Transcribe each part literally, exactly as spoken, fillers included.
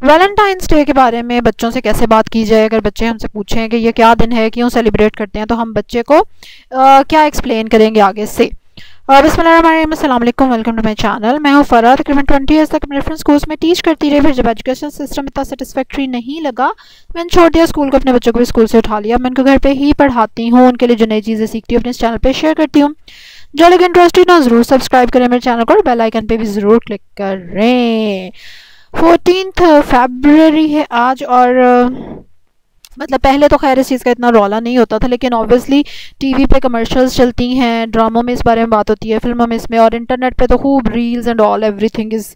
Valentine's day के बारे में बच्चों से कैसे बात की जाए। अगर बच्चे हमसे पूछें कि ये क्या दिन है, क्यों सेलिब्रेट करते हैं, तो हम बच्चे को आ, क्या एक्सप्लेन करेंगे आगे से। बिस्मिल्लाहिर्रहमानिर्रहीम, अस्सलाम वालेकुम, वेलकम टू माय चैनल। मैं हूँ फरा। तकरीबन ट्वेंटी ईयर्स तक अपने रेफरेंस कोर्स में टीच करती रही। फिर जब एजुकेशन सिस्टम इतना सेटिस्फैक्ट्री नहीं लगा, मैंने छोड़ दिया स्कूल को, अपने बच्चों को भी स्कूल से उठा लिया। मैं उनको घर पे ही पढ़ाती हूँ, उनके लिए जो नई चीज़ें सीखती हूँ अपने इस चैनल पर शेयर करती हूँ। जो लोग इंटरेस्टेड हो ज़रूर सब्सक्राइब करें मेरे चैनल को और बेल आइकन पे भी ज़रूर क्लिक करें। फोर्टीन्थ फरवरी है आज, और मतलब पहले तो खैर इस चीज़ का इतना रौला नहीं होता था, लेकिन ऑब्वियसली टीवी पे कमर्शियल्स चलती हैं, ड्रामों में इस बारे में बात होती है, फिल्मों में इसमें, और इंटरनेट पे तो खूब reels and all everything is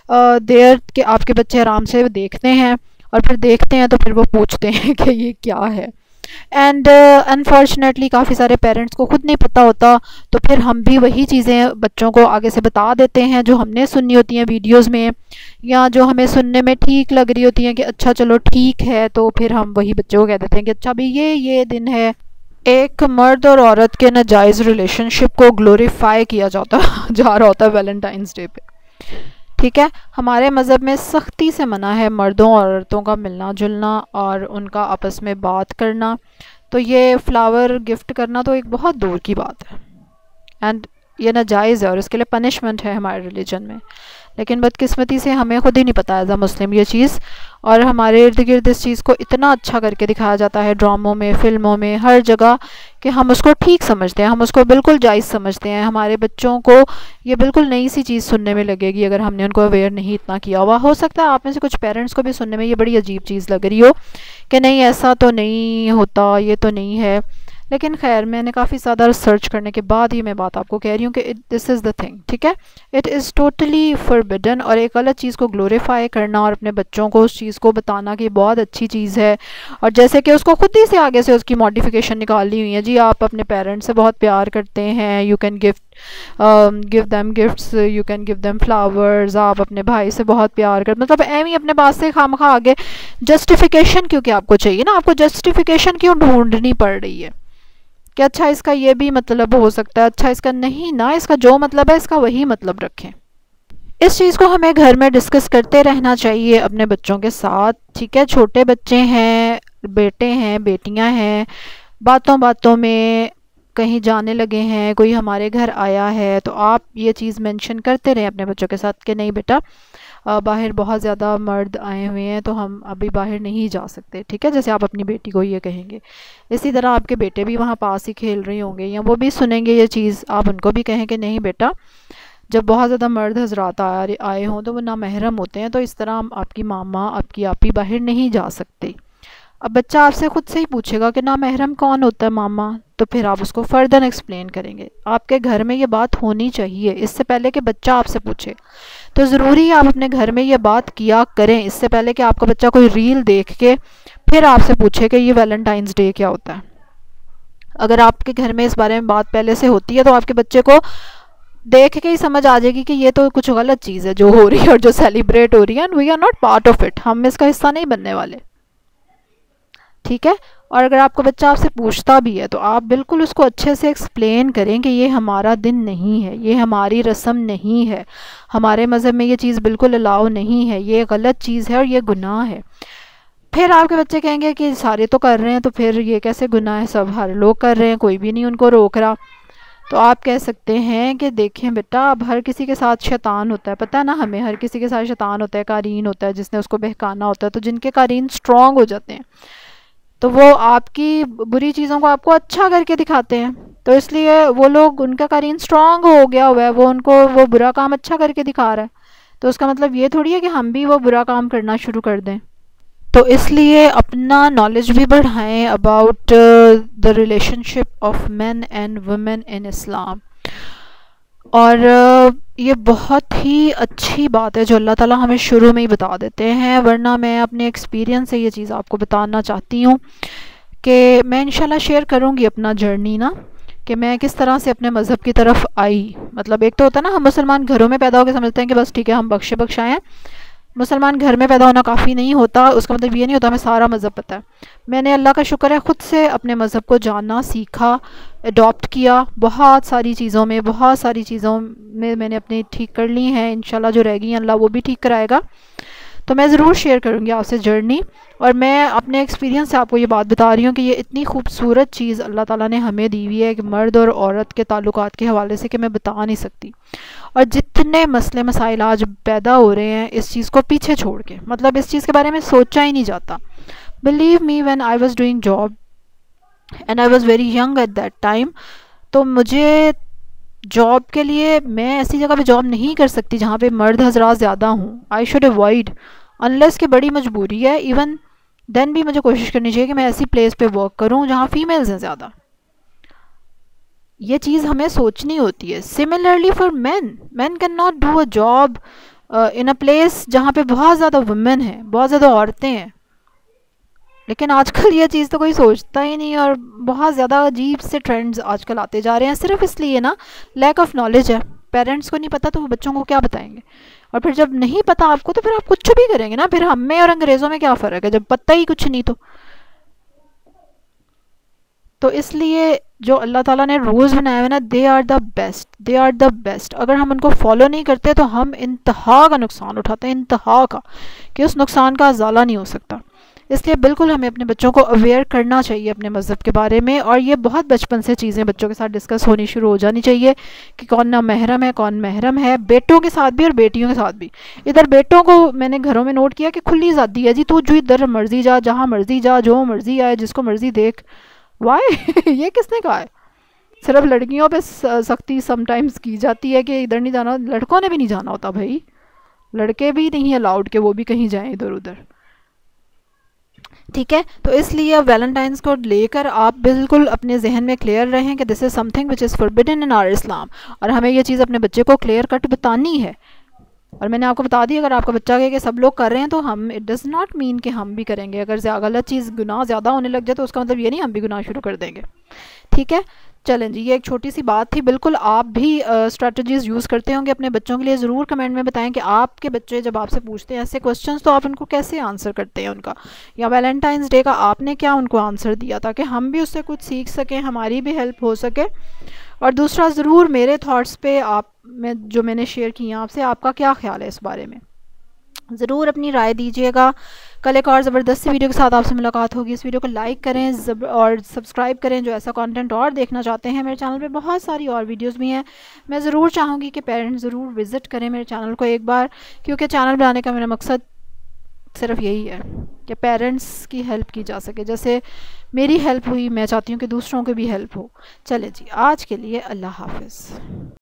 there कि आपके बच्चे आराम से देखते हैं, और फिर देखते हैं तो फिर वो पूछते हैं कि ये क्या है। एंड अनफॉर्चुनेटली काफ़ी सारे पेरेंट्स को खुद नहीं पता होता, तो फिर हम भी वही चीज़ें बच्चों को आगे से बता देते हैं जो हमने सुननी होती हैं वीडियोस में, या जो हमें सुनने में ठीक लग रही होती हैं कि अच्छा चलो ठीक है, तो फिर हम वही बच्चों को कह देते हैं कि अच्छा भी ये ये दिन है। एक मर्द और औरत के नाजायज़ रिलेशनशिप को ग्लोरीफाई किया जाता जा रहा होता है वैलेंटाइंस डे पे, ठीक है। हमारे मज़हब में सख्ती से मना है मर्दों और औरतों का मिलना जुलना और उनका आपस में बात करना। तो ये फ्लावर गिफ्ट करना तो एक बहुत दूर की बात है, एंड ये नाजायज़ है और इसके लिए पनिशमेंट है हमारे रिलीजन में। लेकिन बदकिस्मती से हमें खुद ही नहीं पता एज अ मुस्लिम ये चीज़, और हमारे इर्द गिर्द इस चीज़ को इतना अच्छा करके दिखाया जाता है ड्रामों में, फिल्मों में, हर जगह, कि हम उसको ठीक समझते हैं, हम उसको बिल्कुल जायज़ समझते हैं। हमारे बच्चों को ये बिल्कुल नई सी चीज़ सुनने में लगेगी अगर हमने उनको अवेयर नहीं इतना किया हुआ। हो सकता है आप में से कुछ पेरेंट्स को भी सुनने में ये बड़ी अजीब चीज़ लग रही हो कि नहीं ऐसा तो नहीं होता, ये तो नहीं है, लेकिन खैर मैंने काफ़ी ज़्यादा रिसर्च करने के बाद ही मैं बात आपको कह रही हूँ कि दिस इज़ द थिंग, ठीक है। इट इज़ टोटली फॉरबिडन, और एक गलत चीज़ को ग्लोरीफाई करना और अपने बच्चों को उस चीज़ को बताना कि बहुत अच्छी चीज़ है, और जैसे कि उसको खुद ही से आगे से उसकी मॉडिफिकेशन निकाली हुई है। जी आप अपने पेरेंट्स से बहुत प्यार करते हैं, you can gift give them gifts, you can give them flowers. आप अपने भाई से बहुत प्यार कर, मतलब एम ही अपने पास से खामखा आगे जस्टिफिकेशन क्योंकि आपको चाहिए ना, आपको जस्टिफिकेशन क्यों ढूंढनी पड़ रही है कि अच्छा इसका ये भी मतलब हो सकता है, अच्छा इसका नहीं ना, इसका जो मतलब है इसका वही मतलब रखें। इस चीज़ को हमें घर में डिस्कस करते रहना चाहिए अपने बच्चों के साथ, ठीक है। छोटे बच्चे हैं, बेटे हैं, बेटियां हैं, बातों बातों में कहीं जाने लगे हैं, कोई हमारे घर आया है, तो आप ये चीज़ मेंशन करते रहें अपने बच्चों के साथ कि नहीं बेटा बाहर बहुत ज़्यादा मर्द आए हुए हैं तो हम अभी बाहर नहीं जा सकते, ठीक है। जैसे आप अपनी बेटी को ये कहेंगे, इसी तरह आपके बेटे भी वहाँ पास ही खेल रहे होंगे या वो भी सुनेंगे ये चीज़, आप उनको भी कहें कि नहीं बेटा जब बहुत ज़्यादा मर्द हजरात आए आए हों तो वो नामहरम होते हैं, तो इस तरह हम आपकी मामा आपकी आपी बाहर नहीं जा सकते। अब बच्चा आपसे खुद से ही पूछेगा कि नामहरम कौन होता है मामा, तो फिर आप उसको फर्दर एक्सप्लेन करेंगे। आपके घर में ये बात होनी चाहिए इससे पहले कि बच्चा आपसे पूछे, तो ज़रूरी है आप अपने घर में ये बात किया करें इससे पहले कि आपका बच्चा कोई रील देख के फिर आपसे पूछे कि ये वैलेंटाइंस डे क्या होता है। अगर आपके घर में इस बारे में बात पहले से होती है तो आपके बच्चे को देख के ही समझ आ जाएगी कि ये तो कुछ गलत चीज़ है जो हो रही है और जो सेलिब्रेट हो रही है, and we are not part of it, हम इसका हिस्सा नहीं बनने वाले, ठीक है। और अगर आपका बच्चा आपसे पूछता भी है तो आप बिल्कुल उसको अच्छे से एक्सप्लेन करें कि ये हमारा दिन नहीं है, ये हमारी रस्म नहीं है, हमारे मज़हब में ये चीज़ बिल्कुल अलाउ नहीं है, ये गलत चीज़ है और ये गुनाह है। फिर आपके बच्चे कहेंगे कि सारे तो कर रहे हैं तो फिर ये कैसे गुनाह है, सब हर लोग कर रहे हैं, कोई भी नहीं उनको रोक रहा। तो आप कह सकते हैं कि देखें बेटा अब हर किसी के साथ शैतान होता है, पता है ना हमें, हर किसी के साथ शैतान होता है, कारीन होता है जिसने उसको बहकाना होता है। तो जिनके कारीन स्ट्रॉन्ग हो जाते हैं तो वो आपकी बुरी चीज़ों को आपको अच्छा करके दिखाते हैं, तो इसलिए वो लोग, उनका कारीन स्ट्रॉन्ग हो गया हुआ है, वो उनको वो बुरा काम अच्छा करके दिखा रहा है, तो उसका मतलब ये थोड़ी है कि हम भी वो बुरा काम करना शुरू कर दें। तो इसलिए अपना नॉलेज भी बढ़ाएं about the relationship of men and women in Islam. और uh, ये बहुत ही अच्छी बात है जो अल्लाह ताला हमें शुरू में ही बता देते हैं, वरना मैं अपने एक्सपीरियंस से ये चीज़ आपको बताना चाहती हूँ कि मैं इंशाल्लाह शेयर करूँगी अपना जर्नी ना, कि मैं किस तरह से अपने मज़हब की तरफ आई। मतलब एक तो होता है ना हम मुसलमान घरों में पैदा होकर समझते हैं कि बस ठीक है हम बख्शे बख्शाए हैं, मुसलमान घर में पैदा होना काफ़ी नहीं होता, उसका मतलब ये नहीं होता हमें सारा मज़हब पता है। मैंने अल्लाह का शुक्र है ख़ुद से अपने मज़हब को जानना सीखा, अडॉप्ट किया, बहुत सारी चीज़ों में बहुत सारी चीज़ों में मैंने अपनी ठीक कर ली हैं, इंशाल्लाह जो रह गई हैं अल्लाह वो भी ठीक कराएगा। तो मैं ज़रूर शेयर करूँगी आपसे जर्नी, और मैं अपने एक्सपीरियंस से आपको ये बात बता रही हूँ कि ये इतनी खूबसूरत चीज़ अल्लाह ताला ने हमें दी हुई है कि मर्द और औरत के ताल्लुकात के हवाले से, कि मैं बता नहीं सकती। और जितने मसले मसाइल आज पैदा हो रहे हैं इस चीज़ को पीछे छोड़ के, मतलब इस चीज़ के बारे में सोचा ही नहीं जाता। Believe me, when I was doing job and I was very young at that time, तो मुझे जॉब के लिए, मैं ऐसी जगह पे जॉब नहीं कर सकती जहाँ पे मर्द हजरात ज़्यादा हूँ। आई शुड अवॉइड अनलेस कि बड़ी मजबूरी है। इवन देन भी मुझे कोशिश करनी चाहिए कि मैं ऐसी प्लेस पे वर्क करूँ जहाँ फीमेल्स हैं ज़्यादा। ये चीज़ हमें सोचनी होती है। Similarly for man, man can not do a job in a place जहाँ पे बहुत ज़्यादा वुमेन हैं, बहुत ज़्यादा औरतें हैं। लेकिन आजकल ये चीज़ तो कोई सोचता ही नहीं, और बहुत ज़्यादा अजीब से ट्रेंड्स आजकल आते जा रहे हैं, सिर्फ इसलिए ना लैक ऑफ नॉलेज है। पेरेंट्स को नहीं पता तो वो बच्चों को क्या बताएंगे, और फिर जब नहीं पता आपको तो फिर आप कुछ भी करेंगे ना, फिर हम में और अंग्रेज़ों में क्या फ़र्क है जब पता ही कुछ नहीं। तो तो इसलिए जो अल्लाह ताला ने रूल्स बनाए हुए ना, they are the best, they are the best. अगर हम उनको फॉलो नहीं करते तो हम इंतहा का नुकसान उठाते हैं, इंतहा का, कि उस नुकसान का अजाला नहीं हो सकता। इसलिए बिल्कुल हमें अपने बच्चों को अवेयर करना चाहिए अपने मज़हब के बारे में, और ये बहुत बचपन से चीज़ें बच्चों के साथ डिस्कस होनी शुरू हो जानी चाहिए कि कौन ना महरम है, कौन महरम है, बेटों के साथ भी और बेटियों के साथ भी। इधर बेटों को मैंने घरों में नोट किया कि खुली आज़ादी है जी, तू जो इधर मर्जी जा, जहाँ मर्जी जा, जो मर्जी आए, जिसको मर्जी देख। वाई ये किसने कहा है? सिर्फ लड़कियों पे सख्ती समटाइम्स की जाती है कि इधर नहीं जाना, लड़कों ने भी नहीं जाना होता भाई, लड़के भी नहीं अलाउड कि वो भी कहीं जाएं इधर उधर। ठीक है, तो इसलिए वैलेंटाइंस को लेकर आप बिल्कुल अपने जहन में क्लियर रहें कि this is something which is forbidden in our Islam, और हमें ये चीज़ अपने बच्चे को क्लियर कट बतानी है। और मैंने आपको बता दी, अगर आपका बच्चा कहे कि सब लोग कर रहे हैं तो हम, इट डज़ नॉट मीन कि हम भी करेंगे। अगर गलत चीज़ गुनाह ज़्यादा होने लग जाए तो उसका मतलब ये नहीं हम भी गुनाह शुरू कर देंगे। ठीक है, चलें जी, ये एक छोटी सी बात थी। बिल्कुल आप भी स्ट्रेटजीज़ यूज़ करते होंगे अपने बच्चों के लिए, ज़रूर कमेंट में बताएं कि आपके बच्चे जब आपसे पूछते हैं ऐसे क्वेश्चंस तो आप उनको कैसे आंसर करते हैं उनका, या वैलेंटाइंस डे का आपने क्या उनको आंसर दिया, ताकि हम भी उससे कुछ सीख सकें, हमारी भी हेल्प हो सके। और दूसरा, ज़रूर मेरे थॉट्स पे आप में जो मैंने शेयर किए आपसे, आपका क्या ख्याल है इस बारे में, ज़रूर अपनी राय दीजिएगा। कल एक और ज़बरदस्त वीडियो के साथ आपसे मुलाकात होगी। इस वीडियो को लाइक करें और सब्सक्राइब करें जो ऐसा कंटेंट और देखना चाहते हैं। मेरे चैनल पे बहुत सारी और वीडियोस भी हैं। मैं ज़रूर चाहूँगी कि पेरेंट्स ज़रूर विज़िट करें मेरे चैनल को एक बार, क्योंकि चैनल बनाने का मेरा मकसद सिर्फ यही है कि पेरेंट्स की हेल्प की जा सके। जैसे मेरी हेल्प हुई, मैं चाहती हूँ कि दूसरों की भी हेल्प हो। चले जी, आज के लिए अल्लाह हाफ़िज़।